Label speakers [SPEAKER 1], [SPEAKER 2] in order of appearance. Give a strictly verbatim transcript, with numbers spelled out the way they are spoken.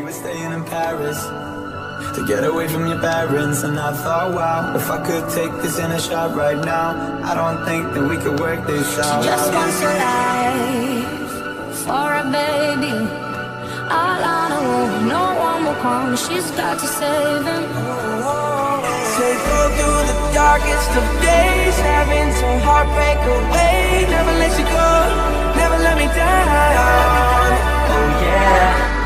[SPEAKER 1] were staying in Paris to get away from your parents. And I thought, wow, if I could take this in a shot right now, I don't think that we could work this out.
[SPEAKER 2] She just wants a life for a baby. All on her own, no one will come. She's got to save him.
[SPEAKER 3] Take her through the darkest of days, having some heartbreak away. Never let you go, never let me down. Oh yeah.